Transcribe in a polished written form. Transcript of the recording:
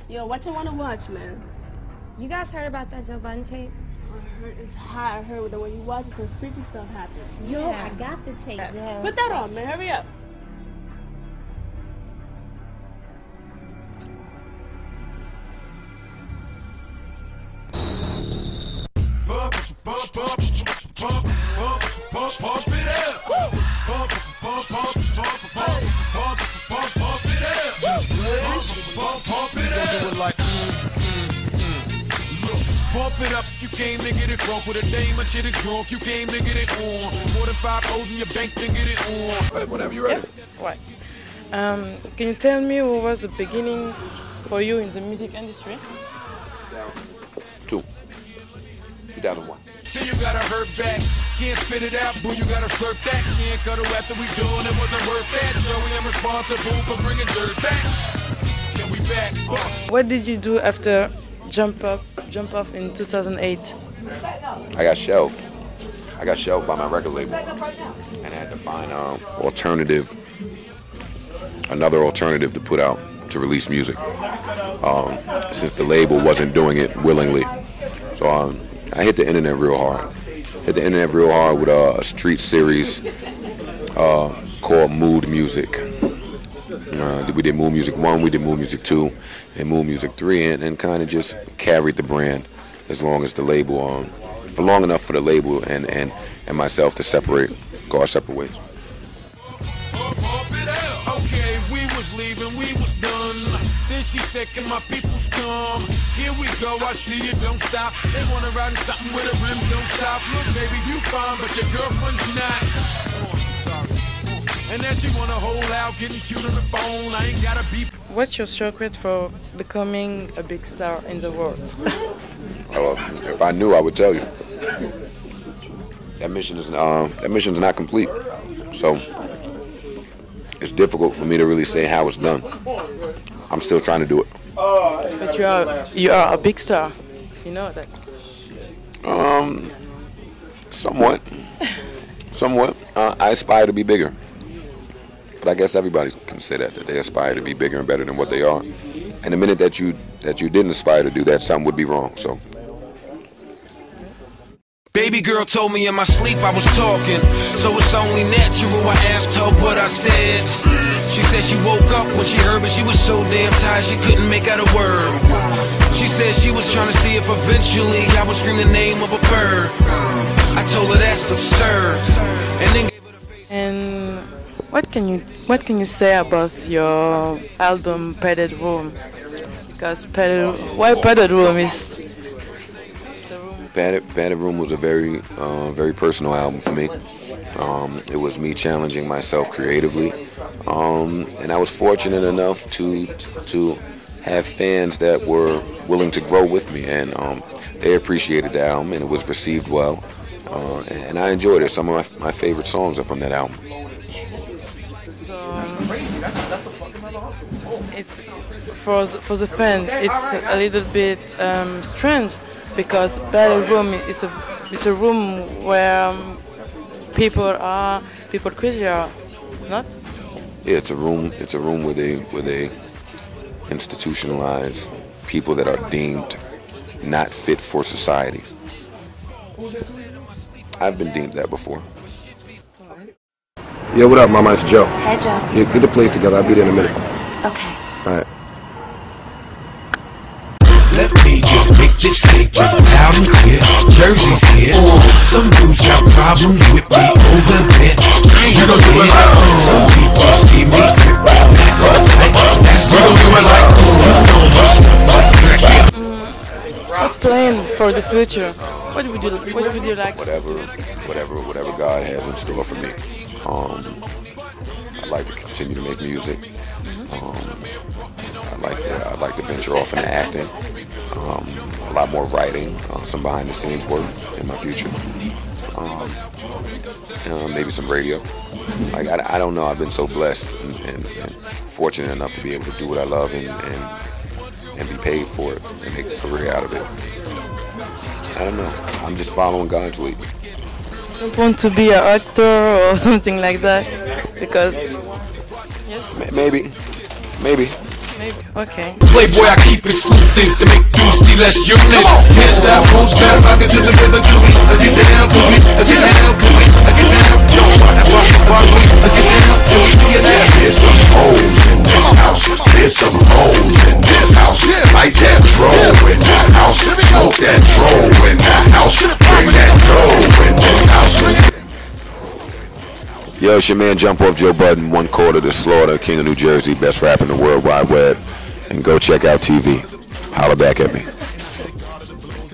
Yo, what you wanna watch, man? You guys heard about that Joe Budden tape? I heard it's hot. I heard that when you watch it, some freaky stuff happens. Yo, I got the tape. Yeah. Put that on, man. Hurry up. Pump it up, you came to get it drunk with a dame and shit is drunk, you came to get it on. More than 5 O's in your bank to get it on. Whenever you're ready. Yeah. Right. Can you tell me what was the beginning for you in the music industry? 2001. So you gotta hurt back, can't spit it out, boo, you gotta slurp that. Can't cuddle after we doing it wasn't worth that. So we am responsible for bringing dirt back. Can we back? What did you do after Jump Off in 2008? I got shelved. I got shelved by my record label, and I had to find another alternative to put out to release music. Since the label wasn't doing it willingly, so I hit the internet real hard. Hit the internet real hard with a street series called Mood Music. We did Mood Music 1, we did Mood Music 2, and Mood Music 3, and kind of just carried the brand as long as the label, for long enough for the label and myself to go our separate ways. Okay, we was leaving, we was done. Then she said, can my peoples come? Here we go, I see you, don't stop. They wanna ride in something with a rim, don't stop. Look, baby, you fine, but your girlfriend's not. And then she wanna hold out, getting cute on the phone. I ain't gotta be. What's your secret for becoming a big star in the world? Well, if I knew, I would tell you. That mission's not complete, so it's difficult for me to really say how it's done. I'm still trying to do it. But you are a big star, you know that. Somewhat. I aspire to be bigger. But I guess everybody can say that they aspire to be bigger and better than what they are. And the minute that you didn't aspire to do that, something would be wrong. So. Baby girl told me in my sleep I was talking, so it's only natural I asked her what I said. She said she woke up when she heard, but she was so damn tired she couldn't make out a word. She said she was trying to see if eventually I would scream the name of a bird. I told her that's absurd, and then gave her the face. And what can you say about your album Padded Room? Because Padded Room is. Padded Room was a very personal album for me. It was me challenging myself creatively, and I was fortunate enough to have fans that were willing to grow with me, and they appreciated the album, and it was received well, and I enjoyed it. Some of my favorite songs are from that album. So it's for the fan, it's a little bit strange. Because Padded Room is a room where people crazy are, not? Yeah, it's a room where they institutionalize people that are deemed not fit for society. I've been deemed that before. Yeah, what up, Mama? It's Joe. Hey, Joe. Yeah, get the place together. I'll be there in a minute. Okay. All right. Let me just make this statement loud and clear. Jersey's here. Some dudes got problems with me over there. You don't do it like some people see me grip around that tight. That's you don't do it like What plan for the future? What would you like to do? Whatever God has in store for me. I'd like to continue to make music. I'd like to venture off into acting. A lot more writing, some behind the scenes work in my future. Maybe some radio. Like I don't know. I've been so blessed and fortunate enough to be able to do what I love and be paid for it and make a career out of it. I don't know. I'm just following God's lead. You don't want to be an actor or something like that? Because yes. Maybe. Maybe. Okay. Playboy, I keep exclusive to make you see less unit. Can't stop, won't stop, I get to the rhythm, get down, get down, get down, get down. There's some hoes in this house. There's some hoes in this house. Light that dro in the house. Smoke that dro in the house. Bring that dough in this house. Yo, it's your man Jump Off Joe Budden, 1/4 to Slaughter, King of New Jersey, best rap in the World Wide Web. And go check out TV. Holla back at me.